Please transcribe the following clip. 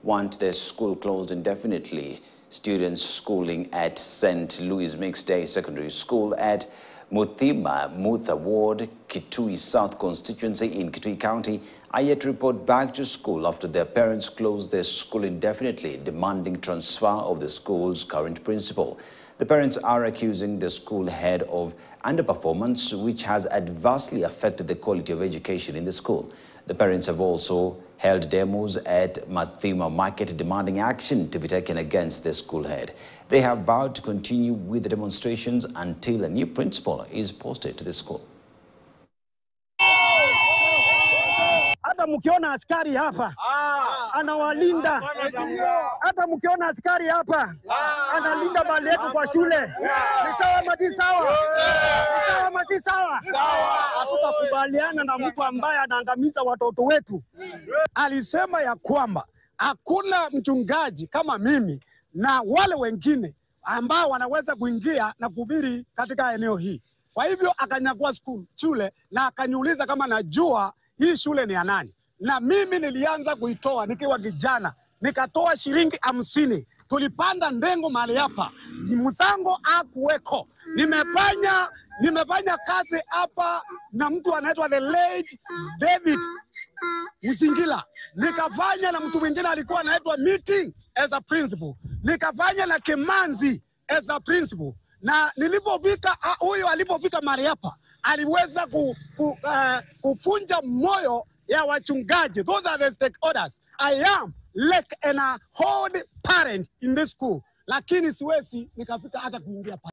want their school closed indefinitely. Students schooling at St. Louis Mixed Day Secondary School at Mathima Ward, Kitui South constituency in Kitui County are yet to report back to school after their parents closed their school indefinitely, demanding transfer of the school's current principal. The parents are accusing the school head of underperformance, which has adversely affected the quality of education in the school. The parents have also held demos at Mathima Market demanding action to be taken against the school head. They have vowed to continue with the demonstrations until a new principal is posted to the school. Hata mkiona askari hapa anawalinda, hata mkiona askari hapa analinda mali yetu kwa shule. Ni sawa mati sawa? Ni sawa mati sawa? Hatutakubaliana na mtu ambaye anaangamiza watoto wetu. Alisema ya kwamba hakuna mchungaji kama mimi na wale wengine ambao wanaweza kuingia na kuhubiri katika eneo hii. Kwa hivyo akanyakua shule na akaniuliza kama najua hii shule ni ya nani. Na mimi nilianza kuitoa nikiwa kijana. Nikatoa shilingi 50. Tulipanda ndengo mahali hapa. Msango hakuweko. Nimefanya kazi hapa na mtu anaitwa the late David Musingila. Nikafanya na mtu mwingine alikuwa anaitwa Meeting as a principal. Nikafanya na Kemanzi as a principal. Na nilipofika huyo alipofika mahali hapa aliweza kufunja moyo ya wachungaji. Those are the stakeholders. I am like an old parent in this school. Lakini siwezi nikafika hata kuingia